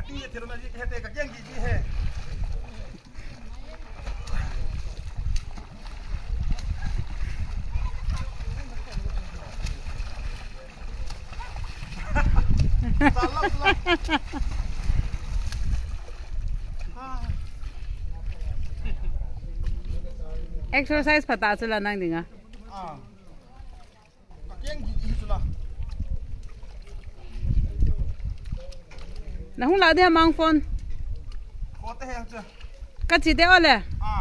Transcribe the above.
kinh nghiệm thì nó gì hết cái kiêng gì hết exercise pata chula nang dinga na hung la de mang phone có te hang chưa ka chi de ole